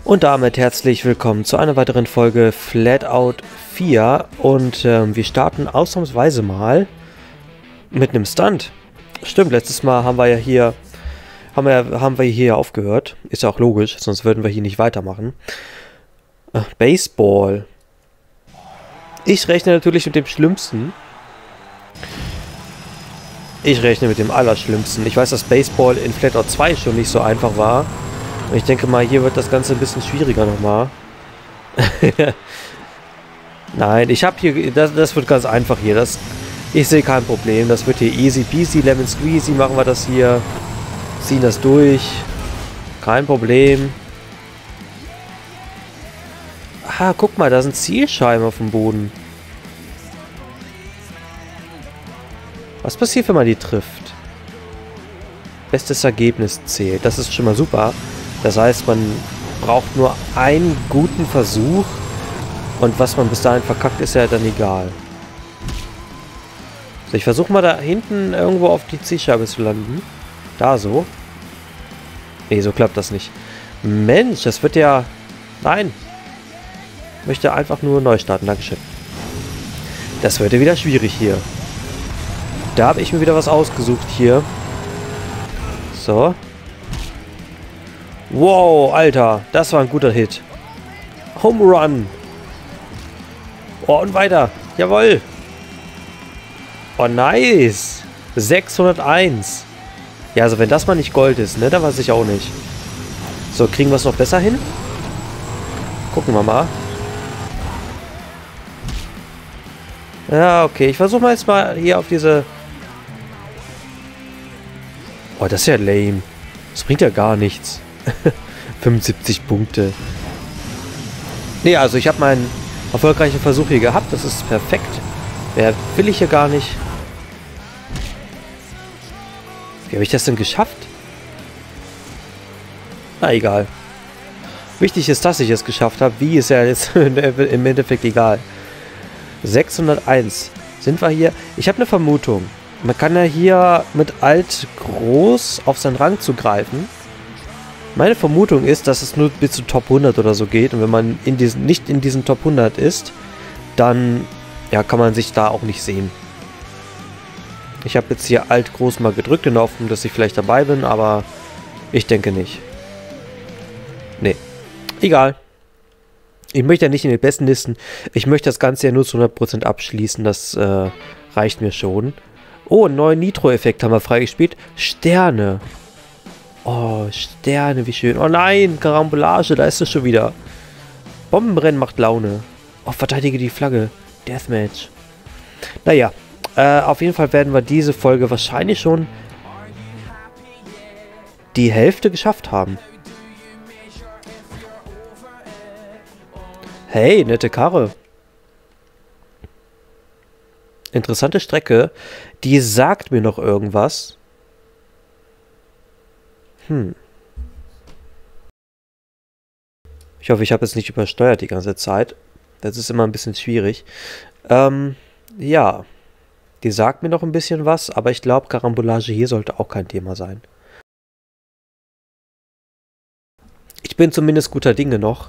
Und damit herzlich willkommen zu einer weiteren Folge Flatout 4 und wir starten ausnahmsweise mal mit einem Stunt. Stimmt, letztes Mal haben wir ja hier aufgehört. Ist ja auch logisch, sonst würden wir hier nicht weitermachen. Baseball. Ich rechne natürlich mit dem Schlimmsten. Ich rechne mit dem Allerschlimmsten. Ich weiß, dass Baseball in Flatout 2 schon nicht so einfach war. Ich denke mal, hier wird das Ganze ein bisschen schwieriger nochmal. Nein, ich habe hier... Das wird ganz einfach hier. Ich sehe kein Problem. Das wird hier easy peasy, lemon squeezy. Machen wir das hier. Ziehen das durch. Kein Problem. Ah, guck mal, da sind Zielscheiben auf dem Boden. Was passiert, wenn man die trifft? Bestes Ergebnis zählt. Das ist schon mal super. Das heißt, man braucht nur einen guten Versuch und was man bis dahin verkackt, ist ja dann egal. So, ich versuche mal da hinten irgendwo auf die Zielscheibe zu landen. Da so. Nee, so klappt das nicht. Mensch, das wird ja... Nein. Ich möchte einfach nur neu starten. Dankeschön. Das wird ja wieder schwierig hier. Da habe ich mir wieder was ausgesucht hier. So. Wow, Alter. Das war ein guter Hit. Home Run. Oh, und weiter. Jawohl. Oh, nice. 601. Ja, also wenn das mal nicht Gold ist, ne, dann weiß ich auch nicht. So, kriegen wir es noch besser hin? Gucken wir mal. Ja, okay. Ich versuche mal jetzt mal hier auf diese... Oh, das ist ja lame. Das bringt ja gar nichts. 75 Punkte. Nee, also ich habe meinen erfolgreichen Versuch hier gehabt. Das ist perfekt. Mehr will ich hier gar nicht. Wie habe ich das denn geschafft? Na, egal. Wichtig ist, dass ich es geschafft habe. Wie, ist ja jetzt im Endeffekt egal. 601. Sind wir hier? Ich habe eine Vermutung. Man kann ja hier mit Alt groß auf seinen Rang zugreifen. Meine Vermutung ist, dass es nur bis zu Top 100 oder so geht. Und wenn man nicht in diesen Top 100 ist, dann ja, kann man sich da auch nicht sehen. Ich habe jetzt hier Alt groß mal gedrückt in der Hoffnung, dass ich vielleicht dabei bin, aber ich denke nicht. Nee. Egal. Ich möchte ja nicht in den besten Listen. Ich möchte das Ganze ja nur zu 100% abschließen. Das reicht mir schon. Oh, einen neuen Nitro-Effekt haben wir freigespielt. Sterne. Oh, Sterne, wie schön. Oh nein, Karambolage, da ist es schon wieder. Bombenbrennen macht Laune. Oh, verteidige die Flagge. Deathmatch. Naja, auf jeden Fall werden wir diese Folge wahrscheinlich schon die Hälfte geschafft haben. Hey, nette Karre. Interessante Strecke. Die sagt mir noch irgendwas. Ich hoffe, ich habe jetzt nicht übersteuert die ganze Zeit. Das ist immer ein bisschen schwierig. Ja. Die sagt mir noch ein bisschen was, aber ich glaube, Karambolage hier sollte auch kein Thema sein. Ich bin zumindest guter Dinge noch.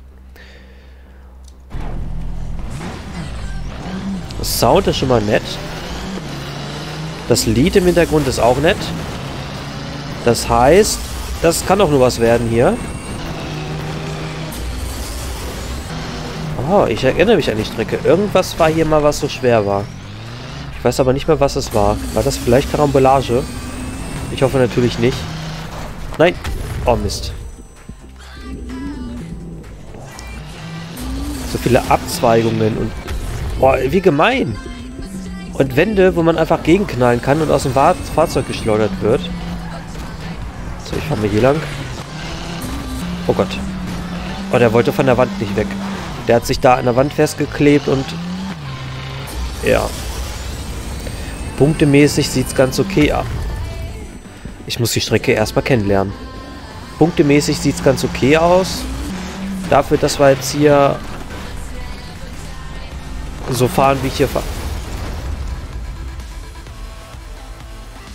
Das Sound ist schon mal nett. Das Lied im Hintergrund ist auch nett. Das heißt, das kann doch nur was werden hier. Oh, ich erinnere mich an die Strecke. Irgendwas war hier mal, was so schwer war. Ich weiß aber nicht mehr, was es war. War das vielleicht Karambolage? Ich hoffe natürlich nicht. Nein. Oh, Mist. So viele Abzweigungen und... Oh, wie gemein. Und Wände, wo man einfach gegenknallen kann und aus dem Fahrzeug geschleudert wird. So, ich fahre mal hier lang. Oh Gott. Oh, der wollte von der Wand nicht weg. Der hat sich da an der Wand festgeklebt und... Ja. Punktemäßig sieht es ganz okay aus. Ich muss die Strecke erstmal kennenlernen. Punktemäßig sieht es ganz okay aus. Dafür, dass wir jetzt hier so fahren, wie ich hier fahre.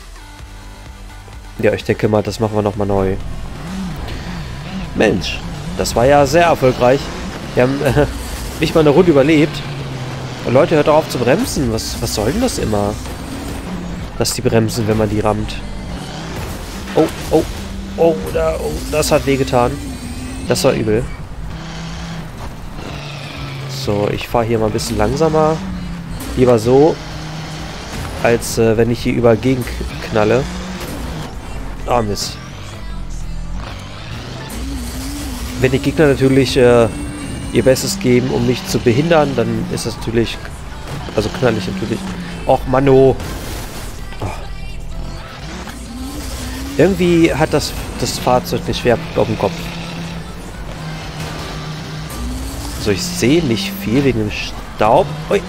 Ja, ich denke mal, das machen wir nochmal neu. Mensch, das war ja sehr erfolgreich. Wir haben nicht mal eine Runde überlebt. Und Leute, hört doch auf zu bremsen. Was soll denn das immer? Dass die bremsen, wenn man die rammt. Oh, oh, oh, das hat wehgetan. Das war übel. So, ich fahre hier mal ein bisschen langsamer. Lieber so, als wenn ich hier überall gegenknalle. Oh, Mist. Wenn die Gegner natürlich ihr Bestes geben, um mich zu behindern, dann ist das natürlich... Also knall ich natürlich... Och, Manno! Oh. Irgendwie hat das Fahrzeug den Schwerpunkt auf dem Kopf. So, ich sehe nicht viel wegen dem Staub. Ui.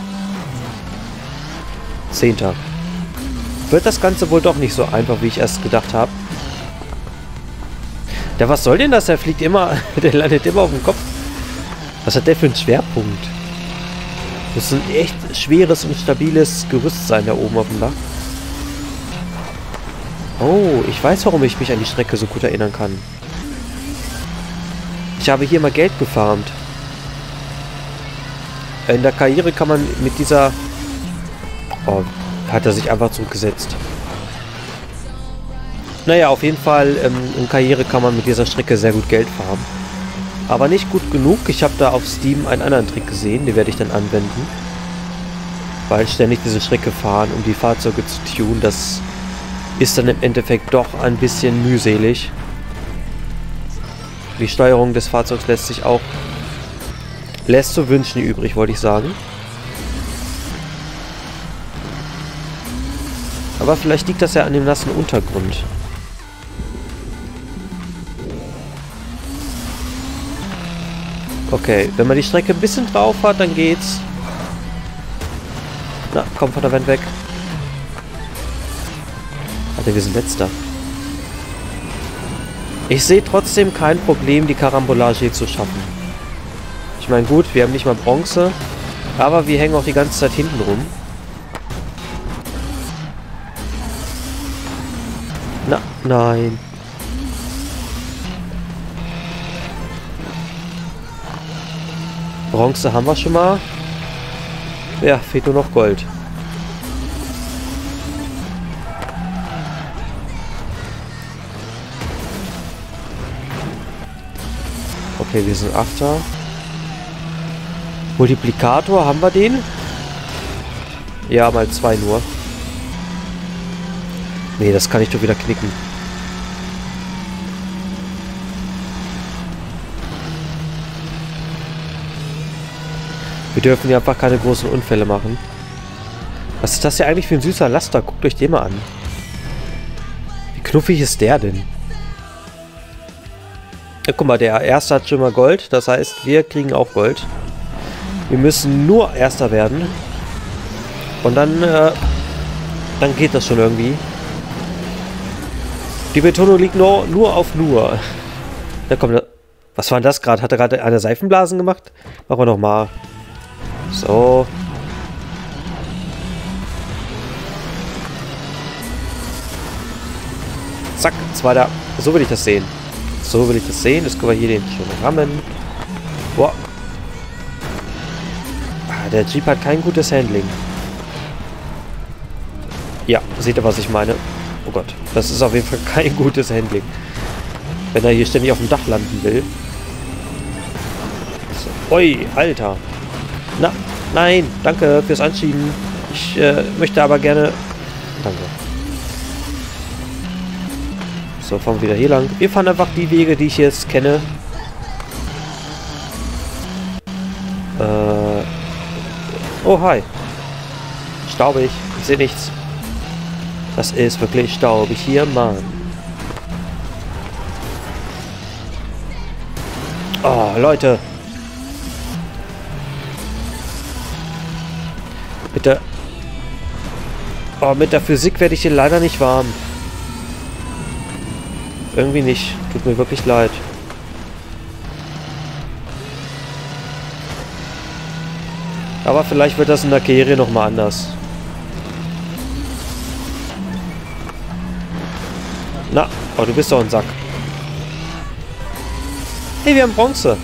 10. Wird das Ganze wohl doch nicht so einfach, wie ich erst gedacht habe. Ja, was soll denn das? Der fliegt immer... Der landet immer auf dem Kopf. Was hat der für einen Schwerpunkt? Das ist ein echt schweres und stabiles Gerüst sein da oben auf dem Dach. Oh, ich weiß, warum ich mich an die Strecke so gut erinnern kann. Ich habe hier mal Geld gefarmt. In der Karriere kann man mit dieser... Oh, hat er sich einfach zurückgesetzt. Naja, auf jeden Fall, in Karriere kann man mit dieser Strecke sehr gut Geld farmen. Aber nicht gut genug. Ich habe da auf Steam einen anderen Trick gesehen, den werde ich dann anwenden. Weil ständig diese Strecke fahren, um die Fahrzeuge zu tunen, das ist dann im Endeffekt doch ein bisschen mühselig. Die Steuerung des Fahrzeugs lässt sich auch... lässt zu wünschen übrig, wollte ich sagen. Aber vielleicht liegt das ja an dem nassen Untergrund. Okay, wenn man die Strecke ein bisschen drauf hat, dann geht's. Na, komm von der Wand weg. Alter, wir sind letzter. Ich sehe trotzdem kein Problem, die Karambolage hier zu schaffen. Ich meine, gut, wir haben nicht mal Bronze, aber wir hängen auch die ganze Zeit hinten rum. Na, nein. Bronze haben wir schon mal. Ja, fehlt nur noch Gold. Okay, wir sind Achter. Multiplikator, haben wir den? Ja, mal 2 nur. Nee, das kann ich doch wieder knicken. Wir dürfen hier einfach keine großen Unfälle machen. Was ist das hier eigentlich für ein süßer Laster? Guckt euch den mal an. Wie knuffig ist der denn? Ja, guck mal, der Erste hat schon mal Gold. Das heißt, wir kriegen auch Gold. Wir müssen nur Erster werden. Und dann geht das schon irgendwie. Die Betonung liegt nur auf nur. Da kommt... Was war denn das gerade? Hat er gerade eine Seifenblasen gemacht? Machen wir nochmal. So. Zack, zweiter. So will ich das sehen. So will ich das sehen. Jetzt können wir hier den schon rammen. Boah. Ah, der Jeep hat kein gutes Handling. Ja, seht ihr, was ich meine? Oh Gott, das ist auf jeden Fall kein gutes Handling. Wenn er hier ständig auf dem Dach landen will. So. Ui, Alter. Na, nein, danke fürs Anschieben. Ich möchte aber gerne... Danke. So, fahren wir wieder hier lang. Wir fahren einfach die Wege, die ich jetzt kenne. Oh, hi. Staubig. Ich sehe nichts. Das ist wirklich staubig hier, Mann. Oh, Leute. Bitte. Oh, mit der Physik werde ich hier leider nicht warm. Irgendwie nicht. Tut mir wirklich leid. Aber vielleicht wird das in der Karriere nochmal anders. Na, oh, du bist doch ein Sack. Hey, wir haben Bronze.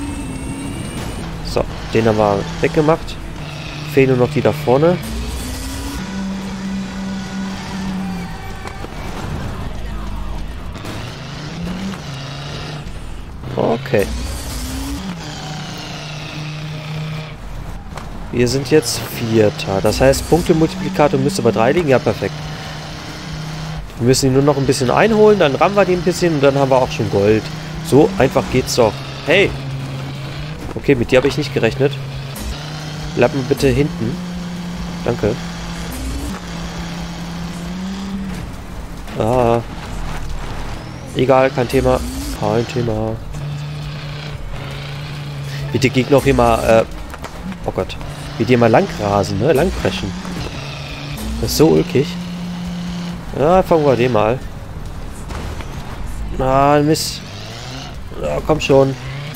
So, den haben wir weggemacht. Fehlen nur noch die da vorne. Okay. Wir sind jetzt Vierter. Das heißt, Punktemultiplikator müsste bei 3 liegen. Ja, perfekt. Wir müssen ihn nur noch ein bisschen einholen, dann rammen wir den ein bisschen und dann haben wir auch schon Gold. So einfach geht's doch. Hey! Okay, mit dir habe ich nicht gerechnet. Bleib mal bitte hinten. Danke. Ah. Egal, kein Thema. Kein Thema. Wie die Gegner auch immer, oh Gott. Wie die immer langrasen, ne? Langpreschen. Das ist so ulkig. Ja, fangen wir den mal. Ah, Mist. Ja, komm schon.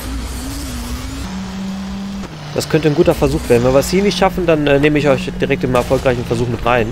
Das könnte ein guter Versuch werden. Wenn wir es hier nicht schaffen, dann nehme ich euch direkt im erfolgreichen Versuch mit rein.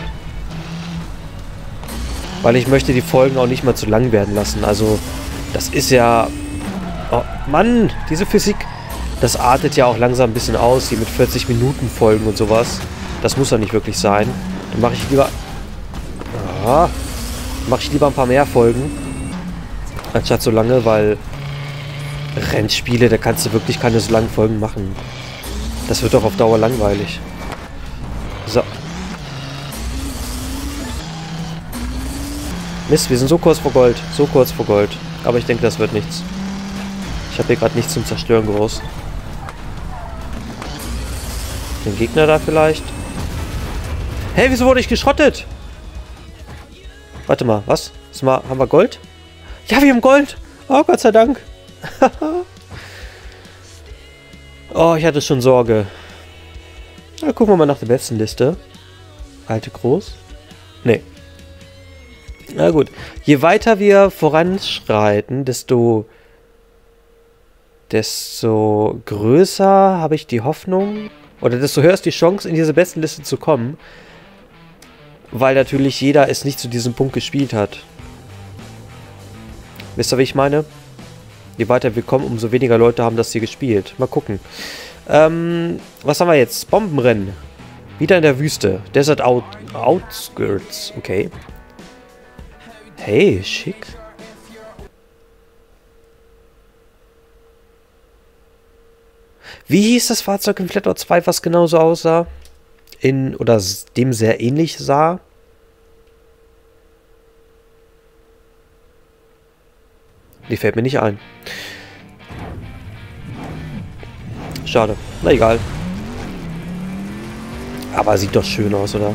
Weil ich möchte die Folgen auch nicht mal zu lang werden lassen. Also, das ist ja... Oh, Mann, diese Physik. Das artet ja auch langsam ein bisschen aus. Hier mit 40 Minuten Folgen und sowas. Das muss ja nicht wirklich sein. Dann mache ich lieber... Ah, mache ich lieber ein paar mehr Folgen. Anstatt so lange, weil... Rennspiele, da kannst du wirklich keine so langen Folgen machen. Das wird doch auf Dauer langweilig. So. Mist, wir sind so kurz vor Gold. So kurz vor Gold. Aber ich denke, das wird nichts. Ich habe hier gerade nichts zum Zerstören groß. Den Gegner da vielleicht. Hey, wieso wurde ich geschrottet? Warte mal, was? Haben wir Gold? Ja, wir haben Gold. Oh, Gott sei Dank. Oh, ich hatte schon Sorge. Na, gucken wir mal nach der besten Liste. Alte groß? Nee. Na gut. Je weiter wir voranschreiten, desto größer habe ich die Hoffnung, oder desto höher ist die Chance, in diese besten Liste zu kommen. Weil natürlich jeder es nicht zu diesem Punkt gespielt hat. Wisst ihr, wie ich meine? Je weiter wir kommen, umso weniger Leute haben das hier gespielt. Mal gucken. Was haben wir jetzt? Bombenrennen. Wieder in der Wüste. Desert Outskirts. Okay. Hey, schick. Wie hieß das Fahrzeug in Flatout 2, was genauso aussah? Oder dem sehr ähnlich sah? Die fällt mir nicht ein. Schade. Na egal. Aber sieht doch schön aus, oder?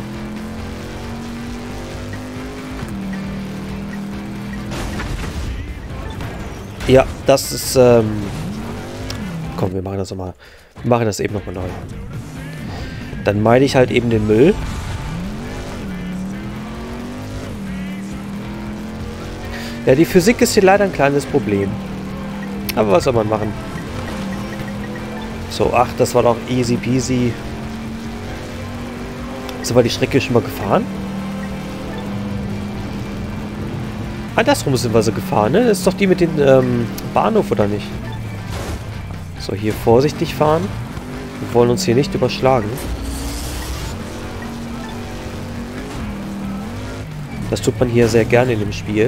Ja, das ist, komm, wir machen das nochmal. Wir machen das eben nochmal neu. Dann meide ich halt eben den Müll. Ja, die Physik ist hier leider ein kleines Problem. Aber was soll man machen? So, ach, das war doch easy peasy. Sind wir die Strecke schon mal gefahren? Andersrum sind wir sie gefahren, ne? Das ist doch die mit dem Bahnhof, oder nicht? So, hier vorsichtig fahren. Wir wollen uns hier nicht überschlagen. Das tut man hier sehr gerne in dem Spiel.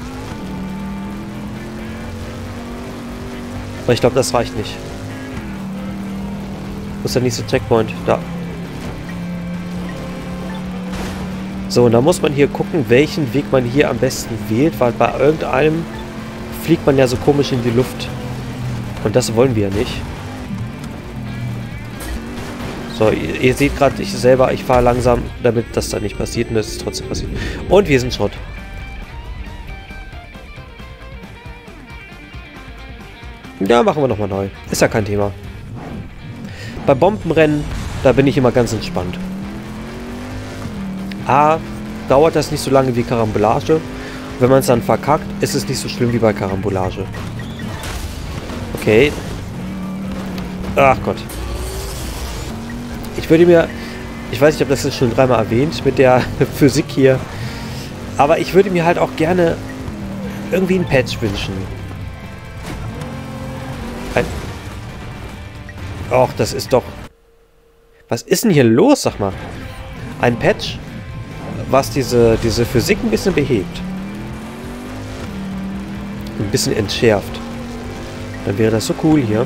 Aber ich glaube, das reicht nicht. Wo ist der nächste Checkpoint? Da. So, und da muss man hier gucken, welchen Weg man hier am besten wählt, weil bei irgendeinem fliegt man ja so komisch in die Luft. Und das wollen wir ja nicht. So, ihr seht gerade, ich fahre langsam, damit das da nicht passiert, und das ist trotzdem passiert. Und wir sind Schrott. Ja, machen wir nochmal neu. Ist ja kein Thema. Bei Bombenrennen, da bin ich immer ganz entspannt. A, dauert das nicht so lange wie Karambolage. Wenn man es dann verkackt, ist es nicht so schlimm wie bei Karambolage. Okay. Ach Gott. Ich weiß nicht, ich habe das jetzt schon dreimal erwähnt mit der Physik hier. Aber ich würde mir halt auch gerne irgendwie ein Patch wünschen. Och, das ist doch... Was ist denn hier los, sag mal? Ein Patch, was diese Physik ein bisschen behebt. Ein bisschen entschärft. Dann wäre das so cool hier.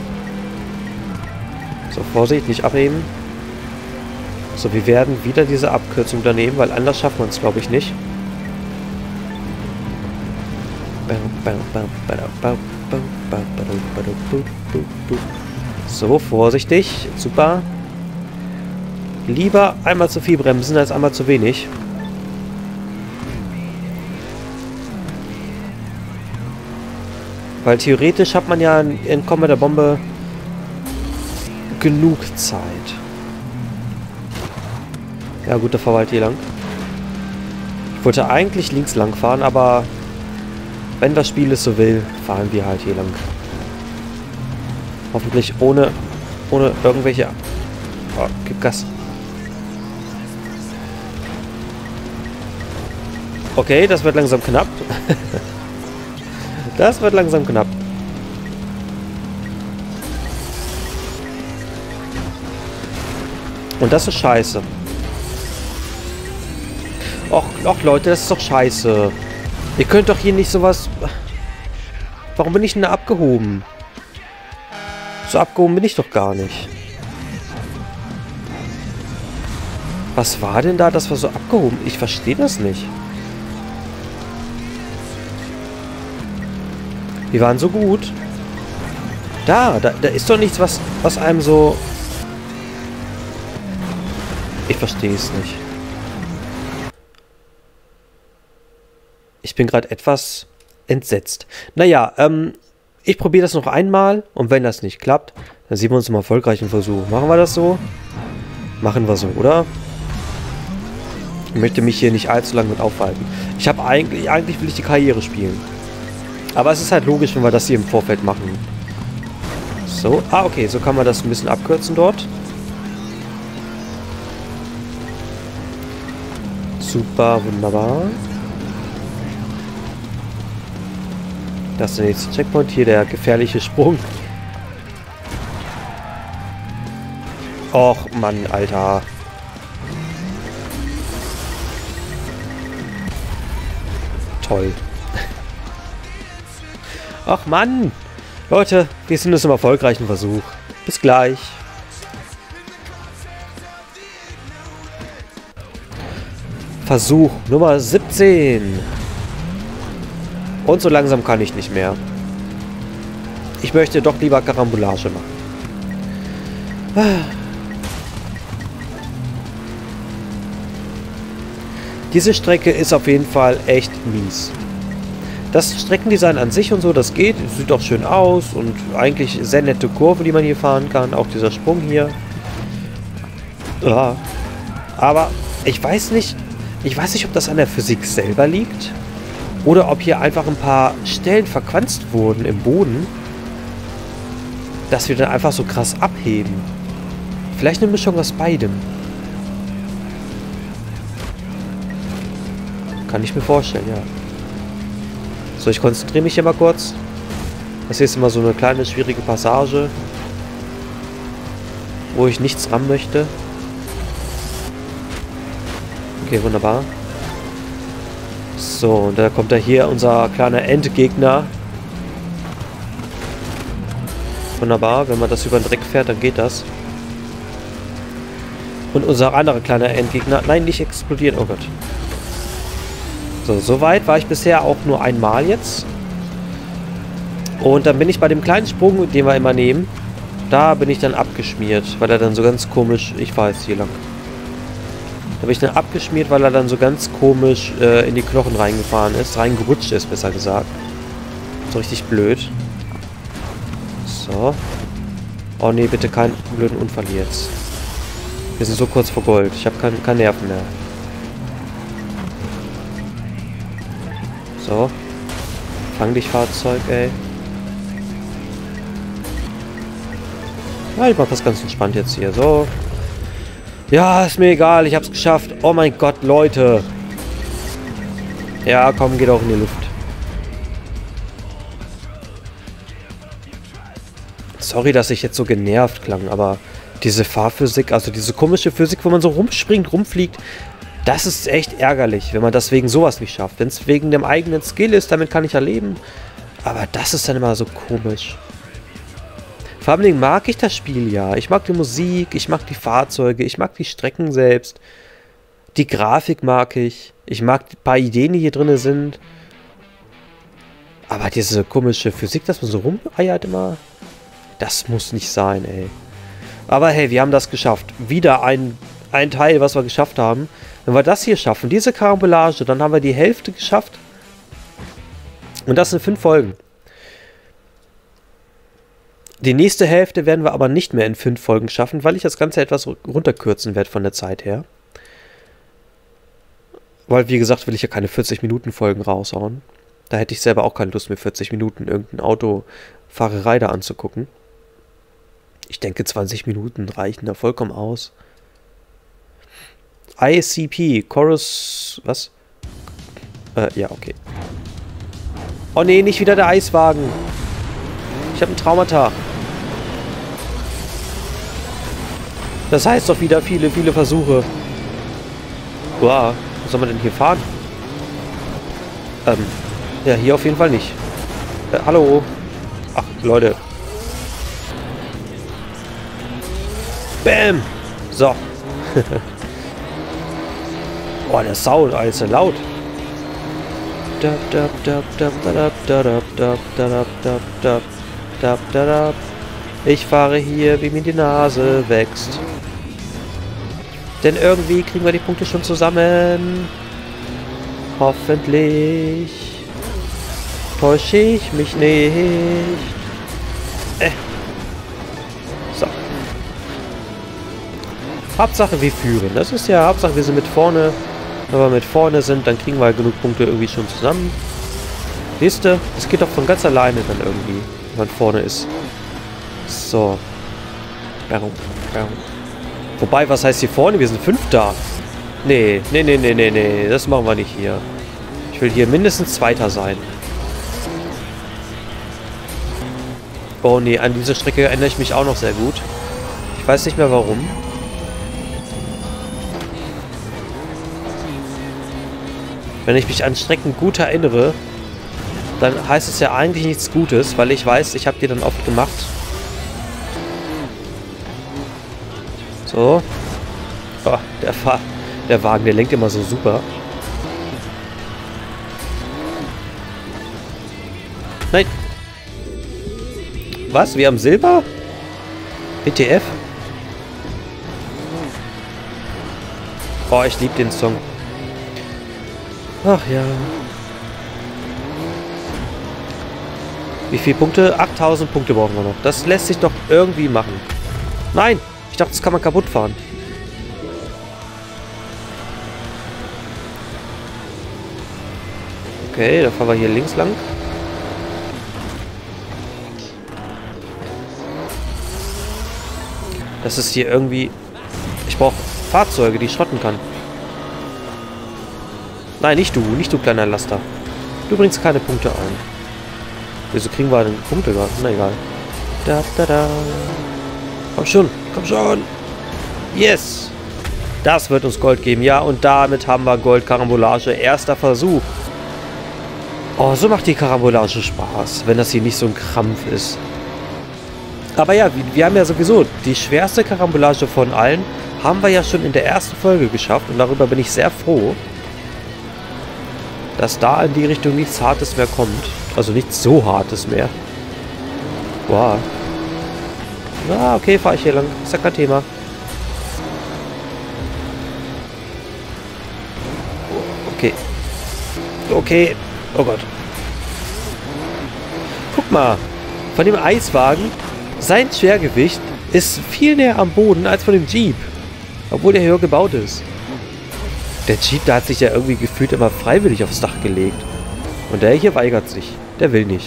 So, Vorsicht, nicht abheben. So, wir werden wieder diese Abkürzung da nehmen, weil anders schaffen wir es, glaube ich, nicht. So, vorsichtig. Super. Lieber einmal zu viel bremsen, als einmal zu wenig. Weil theoretisch hat man ja in Entkommen mit der Bombe genug Zeit. Ja gut, da fahren wir halt hier lang. Ich wollte eigentlich links lang fahren, aber wenn das Spiel es so will, fahren wir halt hier lang. Hoffentlich ohne irgendwelche... Oh, gib Gas. Okay, das wird langsam knapp. Das wird langsam knapp. Und das ist scheiße. Och Leute, das ist doch scheiße. Ihr könnt doch hier nicht sowas... Warum bin ich denn da abgehoben? So abgehoben bin ich doch gar nicht. Was war denn da, das war so abgehoben? Ich verstehe das nicht. Die waren so gut. Da ist doch nichts, was einem so... Ich verstehe es nicht. Ich bin gerade etwas entsetzt. Naja, ich probiere das noch einmal und wenn das nicht klappt, dann sehen wir uns im erfolgreichen Versuch. Machen wir das so? Machen wir so, oder? Ich möchte mich hier nicht allzu lange mit aufhalten. Ich habe eigentlich will ich die Karriere spielen. Aber es ist halt logisch, wenn wir das hier im Vorfeld machen. So, okay, so kann man das ein bisschen abkürzen dort. Super, wunderbar. Das ist der nächste Checkpoint. Hier der gefährliche Sprung. Och, Mann, Alter. Toll. Ach, Mann. Leute, wir sind jetzt im erfolgreichen Versuch. Bis gleich. Versuch Nummer 17. Und so langsam kann ich nicht mehr. Ich möchte doch lieber Karambolage machen. Diese Strecke ist auf jeden Fall echt mies. Das Streckendesign an sich und so, das geht. Sieht auch schön aus und eigentlich sehr nette Kurve, die man hier fahren kann. Auch dieser Sprung hier. Ja. Aber ich weiß nicht, ob das an der Physik selber liegt. Oder ob hier einfach ein paar Stellen verquanzt wurden im Boden. Dass wir dann einfach so krass abheben. Vielleicht eine Mischung aus beidem. Kann ich mir vorstellen, ja. So, ich konzentriere mich hier mal kurz. Das hier ist immer so eine kleine, schwierige Passage. Wo ich nichts ran möchte. Okay, wunderbar. So, und da kommt da hier unser kleiner Endgegner. Wunderbar, wenn man das über den Dreck fährt, dann geht das. Und unser anderer kleiner Endgegner... Nein, nicht explodieren, oh Gott. So, soweit war ich bisher auch nur einmal jetzt. Und dann bin ich bei dem kleinen Sprung, den wir immer nehmen, da bin ich dann abgeschmiert, weil er dann so ganz komisch... Ich fahre jetzt hier lang. Da bin ich dann abgeschmiert, weil er dann so ganz komisch in die Knochen reingefahren ist. Reingerutscht ist, besser gesagt. So richtig blöd. So. Oh nee, bitte keinen blöden Unfall jetzt. Wir sind so kurz vor Gold. Ich habe keine Nerven mehr. So. Fang dich, Fahrzeug, ey. Ja, ich mach das ganz entspannt jetzt hier. So. Ja, ist mir egal. Ich hab's geschafft. Oh mein Gott, Leute. Ja, komm, geht auch in die Luft. Sorry, dass ich jetzt so genervt klang, aber diese Fahrphysik, also diese komische Physik, wo man so rumspringt, rumfliegt, das ist echt ärgerlich, wenn man das wegen sowas nicht schafft. Wenn es wegen dem eigenen Skill ist, damit kann ich ja leben. Aber das ist dann immer so komisch. Vor allem mag ich das Spiel ja. Ich mag die Musik, ich mag die Fahrzeuge, ich mag die Strecken selbst. Die Grafik mag ich. Ich mag ein paar Ideen, die hier drin sind. Aber diese komische Physik, dass man so rumeiert immer, das muss nicht sein, ey. Aber hey, wir haben das geschafft. Wieder ein Teil, was wir geschafft haben. Wenn wir das hier schaffen, diese Karambolage, dann haben wir die Hälfte geschafft. Und das sind 5 Folgen. Die nächste Hälfte werden wir aber nicht mehr in 5 Folgen schaffen, weil ich das Ganze etwas runterkürzen werde von der Zeit her. Weil, wie gesagt, will ich ja keine 40-Minuten-Folgen raushauen. Da hätte ich selber auch keine Lust, mir 40 Minuten irgendein Autofahrerei da anzugucken. Ich denke, 20 Minuten reichen da vollkommen aus. ICP, Chorus, was? Ja, okay. Oh nee, nicht wieder der Eiswagen. Ich habe ein Traumata. Das heißt doch wieder viele, viele Versuche. Wow, wo soll man denn hier fahren? Ja, hier auf jeden Fall nicht. Hallo. Ach, Leute. Bam. So. Oh, der Sound, alles so laut. Ich fahre hier, wie mir die Nase wächst. Denn irgendwie kriegen wir die Punkte schon zusammen. Hoffentlich täusche ich mich nicht. So. Hauptsache wir führen. Das ist ja Hauptsache wir sind mit vorne. Wenn wir mit vorne sind, dann kriegen wir halt genug Punkte irgendwie schon zusammen. Siehst du? Es geht doch von ganz alleine dann irgendwie, wenn man vorne ist. So. Wobei, was heißt hier vorne? Wir sind 5 da. Nee. Das machen wir nicht hier. Ich will hier mindestens 2. sein. Oh nee, an dieser Strecke erinnere ich mich auch noch sehr gut. Ich weiß nicht mehr warum. Wenn ich mich an Strecken gut erinnere, dann heißt es ja eigentlich nichts Gutes, weil ich weiß, ich habe die dann oft gemacht. So. Oh, der Wagen, der lenkt immer so super. Nein. Was? Wir haben Silber? WTF? Oh, ich liebe den Song. Ach ja. Wie viele Punkte? 8000 Punkte brauchen wir noch. Das lässt sich doch irgendwie machen. Nein! Ich dachte, das kann man kaputt fahren. Okay, dann fahren wir hier links lang. Das ist hier irgendwie... Ich brauche Fahrzeuge, die ich schrotten kann. Nein, nicht du kleiner Laster. Du bringst keine Punkte ein. Wieso kriegen wir denn Punkte gerade? Na egal. Komm schon. Yes! Das wird uns Gold geben. Ja, und damit haben wir Gold-Karambolage. Erster Versuch. Oh, so macht die Karambolage Spaß, wenn das hier nicht so ein Krampf ist. Aber ja, wir haben ja sowieso die schwerste Karambolage von allen. Haben wir ja schon in der ersten Folge geschafft. Und darüber bin ich sehr froh, dass da in die Richtung nichts Hartes mehr kommt. Also nichts so Hartes mehr. Wow. Na, okay, fahre ich hier lang. Ist ja kein Thema. Okay. Oh Gott. Guck mal. Von dem Eiswagen, sein Schwergewicht ist viel näher am Boden als von dem Jeep. Obwohl der höher gebaut ist. Der Jeep, der hat sich ja irgendwie gefühlt immer freiwillig aufs Dach gelegt. Und der hier weigert sich. Der will nicht.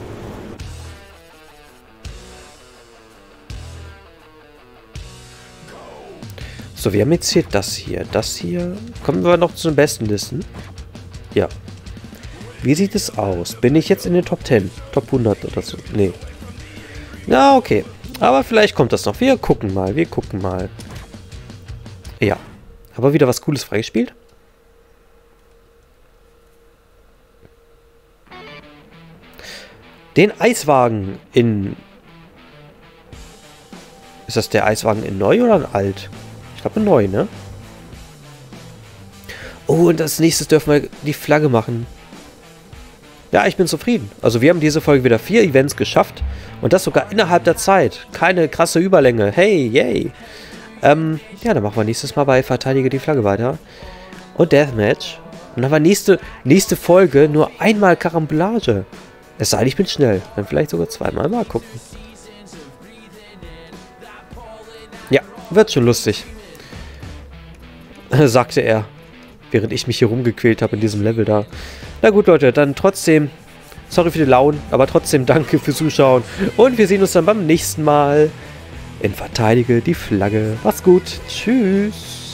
So, wir haben jetzt hier das hier. Das hier. Kommen wir noch zu den besten Listen. Ja. Wie sieht es aus? Bin ich jetzt in den Top 10? Top 100 oder so? Nee. Na, okay. Aber vielleicht kommt das noch. Wir gucken mal, wir gucken mal. Ja. Aber wieder was Cooles freigespielt. Den Eiswagen in... Ist das der Eiswagen in neu oder in alt? Ich glaube in neu, ne? Oh, und als nächstes dürfen wir die Flagge machen. Ja, ich bin zufrieden. Also wir haben diese Folge wieder 4 Events geschafft. Und das sogar innerhalb der Zeit. Keine krasse Überlänge. Hey, yay. Ja, dann machen wir nächstes Mal bei Verteidige die Flagge weiter. Und Deathmatch. Und dann haben wir nächste Folge nur einmal Karambolage. Es sei denn, ich bin schnell. Dann vielleicht sogar zweimal. Mal gucken. Ja, wird schon lustig. Sagte er. Während ich mich hier rumgequält habe in diesem Level da. Na gut, Leute, dann trotzdem, sorry für die Launen, aber trotzdem danke fürs Zuschauen. Und wir sehen uns dann beim nächsten Mal in Verteidige die Flagge. Macht's gut. Tschüss.